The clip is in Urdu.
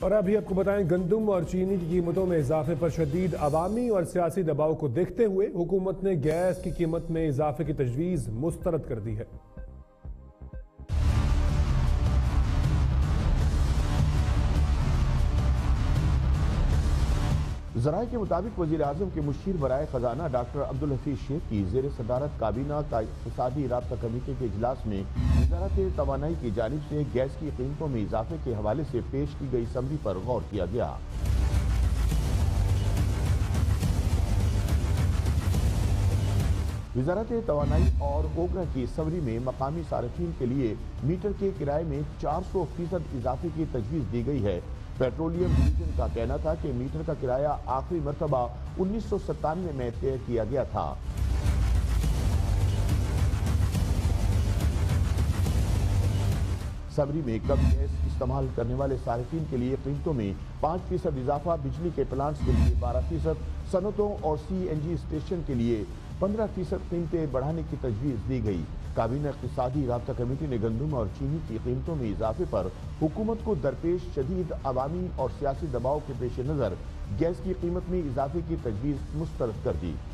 اور ابھی آپ کو بتائیں، گندم اور چینی کی قیمتوں میں اضافے پر شدید عوامی اور سیاسی دباؤ کو دیکھتے ہوئے حکومت نے گیس کی قیمت میں اضافے کی تجویز مسترد کر دی ہے۔ ذرائع کے مطابق وزیر اعظم کے مشیر برائے خزانہ ڈاکٹر عبدالحفیظ شیخ کی زیر صدارت کابینہ اقتصادی رابطہ کمیٹی کے اجلاس میں وزارت توانائی کی جانب سے گیس کی قیمتوں میں اضافے کے حوالے سے پیش کی گئی سمری پر غور کیا گیا۔ وزارت توانائی اور اوگرا کی سمری میں مقامی صارفین کے لیے میٹر کے کرائے میں 400% اضافے کی تجویز دی گئی ہے۔ پیٹرولیم ڈویژن کا کہنا تھا کہ میٹر کا کرایہ آخری مرتبہ 1997 میں طے کیا گیا تھا۔ سمری میں کم گیس استعمال کرنے والے صارفین کے لیے قیمتوں میں 5% اضافہ، بجلی کے پلانٹس کے لیے 12%، صنعتوں اور سی این جی اسٹیشن کے لیے 15% قیمتیں بڑھانے کی تجویز دی گئی۔ کابینہ اقتصادی رابطہ کمیٹی نے گندم اور چینی کی قیمتوں میں اضافے پر حکومت کو درپیش شدید عوامی اور سیاسی دباؤ کے پیش نظر گیس کی قیمت میں اضافے کی تجویز مسترد کر دی۔